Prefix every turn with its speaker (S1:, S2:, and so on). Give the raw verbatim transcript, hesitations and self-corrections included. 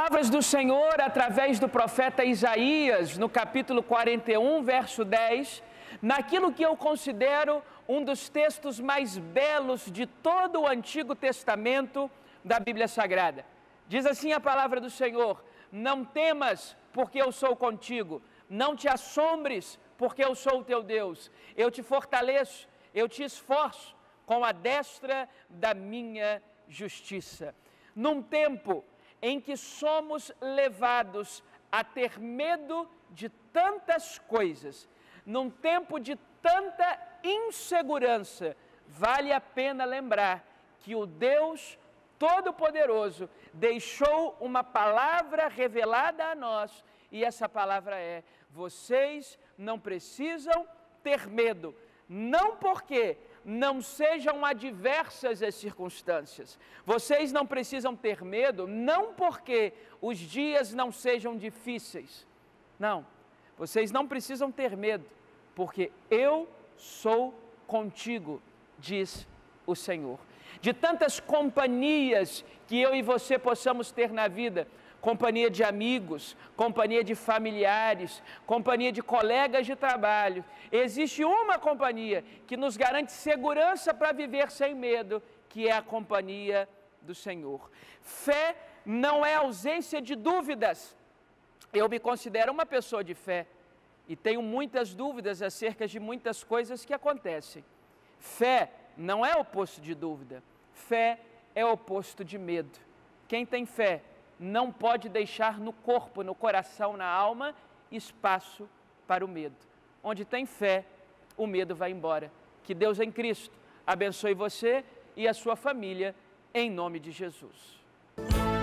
S1: Palavras do Senhor através do profeta Isaías, no capítulo quarenta e um, verso dez, naquilo que eu considero um dos textos mais belos de todo o Antigo Testamento da Bíblia Sagrada. Diz assim a palavra do Senhor: não temas, porque eu sou contigo, não te assombres, porque eu sou o teu Deus, eu te fortaleço, eu te esforço com a destra da minha justiça. Num tempo em que somos levados a ter medo de tantas coisas, num tempo de tanta insegurança, vale a pena lembrar que o Deus Todo-Poderoso deixou uma palavra revelada a nós, e essa palavra é: vocês não precisam ter medo, não porque não sejam adversas as circunstâncias. Vocês não precisam ter medo, não porque os dias não sejam difíceis. Não, vocês não precisam ter medo, porque eu sou contigo, diz o Senhor. De tantas companhias que eu e você possamos ter na vida, companhia de amigos, companhia de familiares, companhia de colegas de trabalho, existe uma companhia que nos garante segurança para viver sem medo, que é a companhia do Senhor. Fé não é ausência de dúvidas. Eu me considero uma pessoa de fé e tenho muitas dúvidas acerca de muitas coisas que acontecem. Fé não é oposto de dúvida, fé é oposto de medo. Quem tem fé não pode deixar no corpo, no coração, na alma, espaço para o medo. Onde tem fé, o medo vai embora. Que Deus em Cristo abençoe você e a sua família, em nome de Jesus.